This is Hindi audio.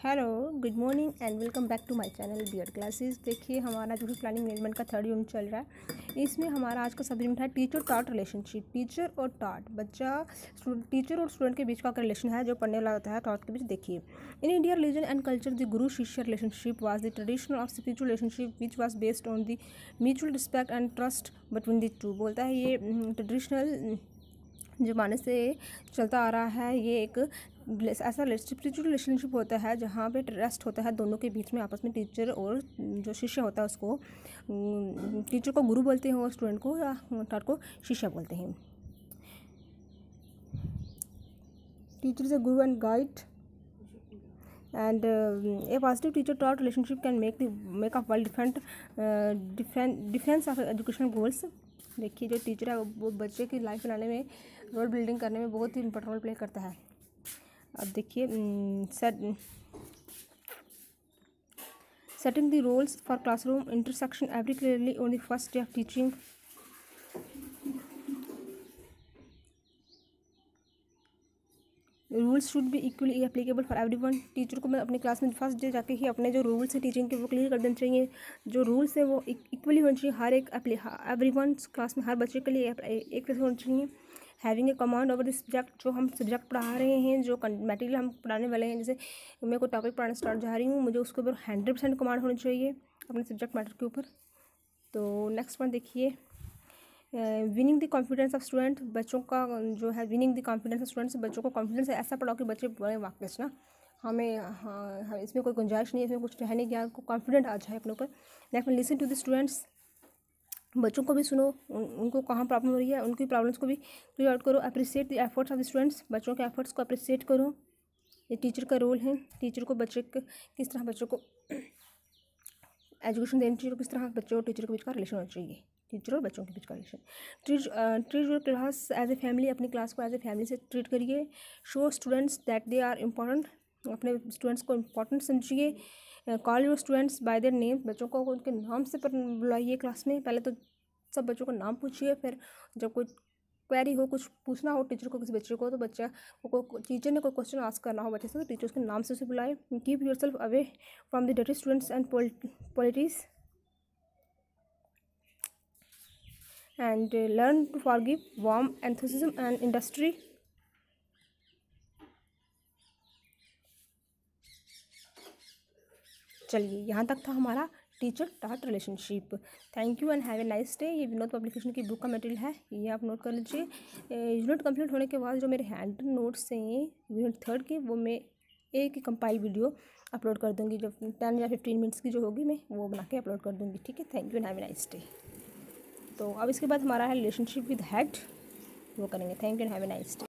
Hello, good morning and welcome back to my channel BEd classes. देखिए हमारा जो है प्लानिंग मैनेजमेंट का थर्ड यूनिट चल रहा है। इसमें हमारा आज का सब यूनिट है टीचर टॉट रिलेशनशिप। टीचर और टॉट, टीचर और स्टूडेंट के बीच का रिलेशन है जो पढ़ने वाला होता है टॉट के बीच। देखिए, in India religion and culture the guru shishya relationship was the traditional of spiritual relationship which was based on the mutual respect and trust between the two. बोलता है ये ट्रेडिशनल ज़माने से चलता आ रहा है। ये एक ऐसा स्पिरिचुअल रिलेशनशिप होता है जहाँ पे ट्रस्ट होता है दोनों के बीच में आपस में। टीचर और जो शिष्य होता है उसको टीचर को गुरु बोलते हैं और स्टूडेंट को या टॉट को शिष्य बोलते हैं। Teacher is a guru and guide and a positive teacher taught relationship can make up well defence of educational goals. देखिए, जो टीचर है वो बच्चे की लाइफ बनाने में, रोल बिल्डिंग करने में बहुत ही इंपॉर्टेंट रोल प्ले करता है। अब देखिए, setting the rules for classroom interaction every clearly on the first day of teaching. Rules should be equally applicable for everyone. Teacher को मैं अपनी क्लास में फर्स्ट डे जाके ही अपने जो रूल्स है टीचिंग के वो क्लियर कर देने चाहिए। जो रूल्स है वो इक्वली होने चाहिए हर एक एवरीवन क्लास में, हर बच्चे के लिए एक जैसे होना चाहिए। Having a command over the subject, जो हम सब्जेक्ट पढ़ा रहे हैं, जो मटेरियल हम पढ़ाने वाले हैं, जैसे मैं कोई टॉपिक पढ़ाना स्टार्ट जा रही हूँ, मुझे उसके ऊपर 100% कमांड होनी चाहिए अपने सब्जेक्ट मैटर के ऊपर। तो नेक्स्ट पॉइंट देखिए, winning the confidence of student. बच्चों का जो है winning the confidence of students, बच्चों को कॉन्फिडेंस ऐसा पढ़ाओ कि बच्चे बड़े वाकिफ ना, हमें इसमें कोई गुंजाइश नहीं है, इसमें कुछ रहने की, कॉन्फिडेंट आ जाए अपने ऊपर। Next listen to the students, बच्चों को भी सुनो, उनको कहाँ प्रॉब्लम हो रही है, उनकी प्रॉब्लम्स को भी क्लियर आउट करो। Appreciate the efforts of the students, बच्चों के एफर्ट्स को अप्रिशिएट करो। ये टीचर का रोल है। टीचर को बच्चे किस तरह बच्चों को एजुकेशन देनी चाहिए, किस तरह बच्चों और टीचर के बीच का रिलेशन होना चाहिए, टीचर और बच्चों के बीच का relation. Treat your class as a family, अपनी क्लास को एज ए फैमिली से ट्रीट करिए। Show students that they are important, अपने स्टूडेंट्स को इम्पोर्टेंट समझिए। Call your students by their name, बच्चों को उनके नाम से बुलाइए क्लास में। पहले तो सब बच्चों का नाम पूछिए, फिर जब कोई क्वेरी हो, कुछ पूछना हो टीचर को किसी बच्चे को, तो बच्चा को टीचर ने कोई क्वेश्चन आस्क करना हो बच्चे से, तो टीचर उसके नाम से उसे बुलाए। Keep yourself away from the dirty students and politics and learn to forgive, warm enthusiasm and industry. चलिए, यहाँ तक था हमारा teacher taught relationship. Thank you and have a nice day. ये विनोद पब्लिकेशन की बुक का मटेरियल है, ये आप नोट कर लीजिए। यूनिट कंप्लीट होने के बाद जो मेरे हैंड नोट्स हैं यूनिट थर्ड के, वो मैं एक कंपाइल वीडियो अपलोड कर दूँगी, जो 10 या 15 मिनट्स की जो होगी मैं वो बना के अपलोड कर दूँगी। ठीक है, thank you and have a nice day. तो अब इसके बाद हमारा है रिलेशनशिप विद हेड, वो करेंगे। Thank you and have a nice day.